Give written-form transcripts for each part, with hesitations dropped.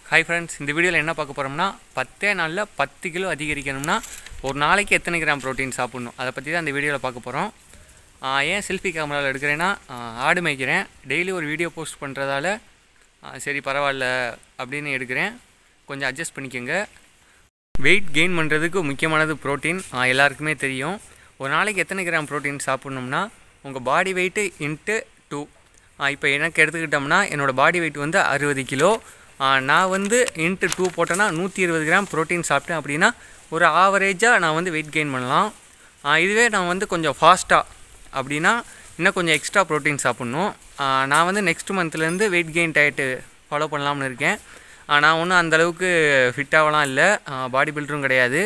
Hi friends, இந்த வீடியோவில் என்ன பார்க்க போகிறோம்னா 10 நாளில் 10 கிலோ அதிகரிக்கணும்னா ஒரு நாளைக்கு எத்தனை கிராம் ப்ரோட்டீன் சாப்பிட்ணும் அதை பற்றி தான் இந்த வீடியோவில் பார்க்க போகிறோம். ஏன் செல்ஃபி கேமராவில் எடுக்கிறேன்னா ஆடு மேய்க்கிறேன், டெய்லி ஒரு வீடியோ போஸ்ட் பண்ணுறதால சரி பரவாயில்ல அப்படின்னு எடுக்கிறேன். கொஞ்சம் அட்ஜஸ்ட் பண்ணிக்கோங்க. வெயிட் கெயின் பண்ணுறதுக்கு முக்கியமானது ப்ரோட்டீன். எல்லாருக்குமே தெரியும். ஒரு நாளைக்கு எத்தனை கிராம் ப்ரோட்டீன் சாப்பிட்ணும்னா உங்கள் பாடி வெயிட்டு இன்ட்டு 2. இப்போ எனக்கு எடுத்துக்கிட்டோம்னா என்னோடய பாடி வெயிட் வந்து 60 கிலோ. நான் வந்து இன்ட்டு 2 போட்டேன்னா 120 கிராம் ப்ரோட்டீன் சாப்பிட்டேன் அப்படின்னா ஒரு ஆவரேஜாக நான் வந்து வெயிட் கெயின் பண்ணலாம். இதுவே நான் வந்து கொஞ்சம் ஃபாஸ்ட்டாக அப்படின்னா இன்னும் கொஞ்சம் எக்ஸ்ட்ரா ப்ரோட்டீன் சாப்பிட்ணும். நான் வந்து நெக்ஸ்ட் மந்த்லேருந்து வெயிட் கெயின் டயட்டு ஃபாலோ பண்ணலாம்னு இருக்கேன். நான் ஒன்றும் அந்தளவுக்கு ஃபிட்டாகலாம் இல்லை, பாடி பில்டரும் கிடையாது.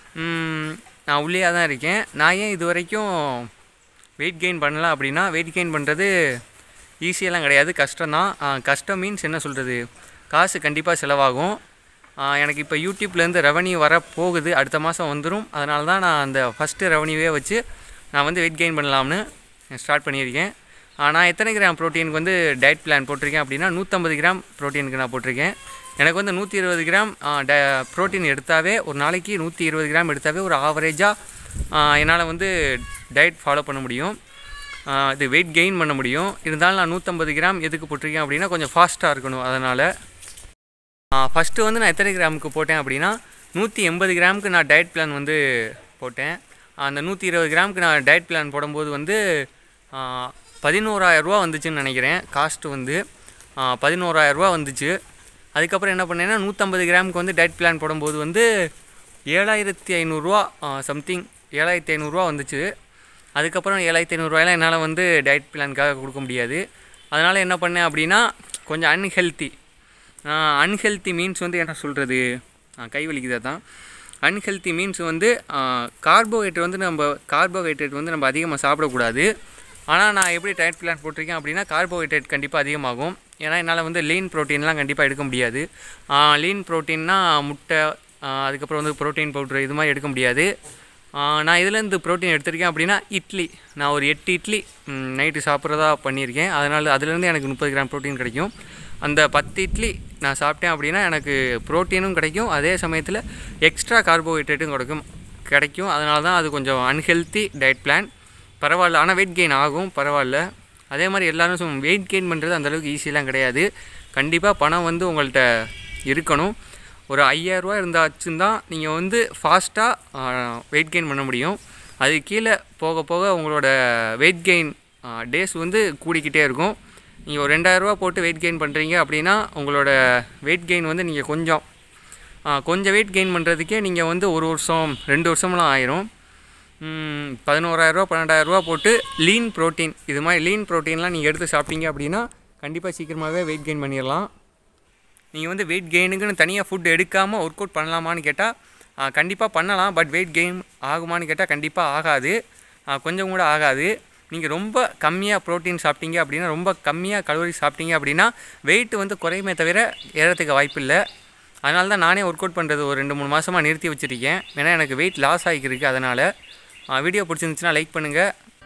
நான் உள்ளேயாக தான் இருக்கேன். நான் ஏன் இது வரைக்கும் வெயிட் கெயின் பண்ணலாம் அப்படின்னா, வெயிட் கெயின் பண்ணுறது ஈஸியெல்லாம் கிடையாது, கஷ்டம்தான். கஷ்டம் மீன்ஸ் என்ன சொல்கிறது, காசு கண்டிப்பாக செலவாகும். எனக்கு இப்போ யூடியூப்லேருந்து ரெவன்யூ வர போகுது, அடுத்த மாதம் வந்துடும். அதனால தான் நான் அந்த ஃபஸ்ட்டு ரெவன்யூவே வச்சு நான் வந்து வெயிட் கெயின் பண்ணலாம்னு ஸ்டார்ட் பண்ணியிருக்கேன். நான் எத்தனை கிராம் ப்ரோட்டீனுக்கு வந்து டயட் பிளான் போட்டிருக்கேன் அப்படின்னா 150 கிராம் ப்ரோட்டீனுக்கு நான் போட்டிருக்கேன். எனக்கு வந்து 120 கிராம் ப்ரோட்டீன் எடுத்தாவே ஒரு நாளைக்கு 120 கிராம் எடுத்தாவே ஒரு ஆவரேஜாக என்னால் வந்து டயட் ஃபாலோ பண்ண முடியும், இது வெயிட் கெயின் பண்ண முடியும். இருந்தாலும் நான் 150 கிராம் எதுக்கு போட்டிருக்கேன் அப்படின்னா கொஞ்சம் ஃபாஸ்ட்டாக இருக்கணும். அதனால் ஃபஸ்ட்டு வந்து நான் எத்தனை கிராமுக்கு போட்டேன் அப்படின்னா 180 கிராமுக்கு நான் டயட் பிளான் வந்து போட்டேன். அந்த 120 கிராமுக்கு நான் டயட் பிளான் போடும்போது வந்து 11,000 ரூபா வந்துச்சுன்னு நினைக்கிறேன். காஸ்ட்டு வந்து 11,000 ரூபா வந்துச்சு. அதுக்கப்புறம் என்ன பண்ணேன்னா 150 கிராமுக்கு வந்து டயட் பிளான் போடும்போது வந்து 7,500 ரூபா சம்திங் 7,500 ரூபா வந்துச்சு. அதுக்கப்புறம் 7,500 ரூபாயெல்லாம் என்னால் வந்து டயட் பிளானுக்காக கொடுக்க முடியாது. அதனால் என்ன பண்ணேன் அப்படின்னா கொஞ்சம் அன்ஹெல்த்தி மீன்ஸ் வந்து என்ன சொல்கிறது, கை வலிக்குதா தான். அன்ஹெல்த்தி மீன்ஸ் வந்து கார்போஹைட்ரேட் வந்து நம்ம அதிகமாக சாப்பிடக்கூடாது. ஆனால் நான் எப்படி டயட் பிளான் போட்டிருக்கேன் அப்படின்னா கார்போஹைட்ரேட் கண்டிப்பாக அதிகமாகும். ஏன்னா என்னால் வந்து லீன் ப்ரோட்டீன்லாம் கண்டிப்பாக எடுக்க முடியாது. லீன் ப்ரோட்டீன்னா முட்டை, அதுக்கப்புறம் வந்து ப்ரோட்டீன் பவுட்ரு இது மாதிரி எடுக்க முடியாது. நான் இதுலேருந்து ப்ரோட்டீன் எடுத்திருக்கேன் அப்படின்னா இட்லி, நான் ஒரு 8 இட்லி நைட்டு சாப்பிட்றதா பண்ணியிருக்கேன். அதனால் அதுலேருந்து எனக்கு 30 கிராம் ப்ரோட்டீன் கிடைக்கும். அந்த 10 இட்லி நான் சாப்பிட்டேன் அப்படின்னா எனக்கு ப்ரோட்டீனும் கிடைக்கும், அதே சமயத்தில் எக்ஸ்ட்ரா கார்போஹைட்ரேட்டும் கிடைக்கும். அதனால தான் அது கொஞ்சம் அன்ஹெல்த்தி டயட் பிளான். பரவாயில்ல, ஆனால் வெயிட் கெயின் ஆகும், பரவாயில்ல. அதே மாதிரி எல்லோரும் வெயிட் கெயின் பண்ணுறது அந்தளவுக்கு ஈஸியெலாம் கிடையாது. கண்டிப்பாக பணம் வந்து உங்கள்கிட்ட இருக்கணும். ஒரு 5,000 ரூபா இருந்தாச்சும் தான் நீங்கள் வந்து ஃபாஸ்ட்டாக வெயிட் கெயின் பண்ண முடியும். அது கீழே போக போக உங்களோட வெயிட் கெயின் டேஸ் வந்து கூடிக்கிட்டே இருக்கும். நீங்கள் ஒரு 2,000 ரூபா போட்டு வெயிட் கெயின் பண்ணுறீங்க அப்படின்னா உங்களோட வெயிட் கெயின் வந்து நீங்கள் கொஞ்சம் வெயிட் கெயின் பண்ணுறதுக்கே நீங்கள் வந்து 1 வருஷம் 2 வருஷம்லாம் ஆயிரும். 11,000 ரூபா 12,000 ரூபா போட்டு லீன் ப்ரோட்டீன் இது மாதிரி லீன் ப்ரோட்டீன்லாம் நீங்கள் எடுத்து சாப்பிட்டீங்க அப்படின்னா கண்டிப்பாக சீக்கிரமாகவே வெயிட் கெயின் பண்ணிடலாம். நீங்கள் வந்து வெயிட் கெயினுக்குன்னு தனியாக ஃபுட் எடுக்காமல் ஒர்க் அவுட் பண்ணலாமான்னு கேட்டால் கண்டிப்பாக பண்ணலாம். பட் வெயிட் கெயின் ஆகுமான்னு கேட்டால் கண்டிப்பாக ஆகாது, கொஞ்சம் கூட ஆகாது. நீங்கள் ரொம்ப கம்மியாக ப்ரோட்டீன் சாப்பிட்டீங்க அப்படின்னா, ரொம்ப கம்மியாக கலோரி சாப்பிட்டீங்க அப்படின்னா வெயிட் வந்து குறையுமே தவிர ஏறத்துக்கு வாய்ப்பு இல்லை. அதனால தான் நானே ஒர்க் அவுட் பண்ணுறது ஒரு 2-3 மாதமாக நிறுத்தி வச்சுருக்கேன். ஏன்னா எனக்கு வெயிட் லாஸ் ஆகிருக்கு. அதனால் வீடியோ பிடிச்சிருந்துச்சுன்னா லைக் பண்ணுங்கள்,